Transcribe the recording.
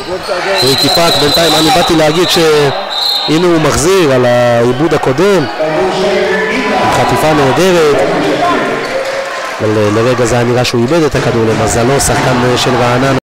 ריקי פאק. בינתיים אני באתי להגיד שהנה הוא מחזיר על העיבוד הקודם, חטיפה נהדרת, אבל לרגע זה היה נראה שהוא איבד את הכדור. למזלו שחקן של רעננה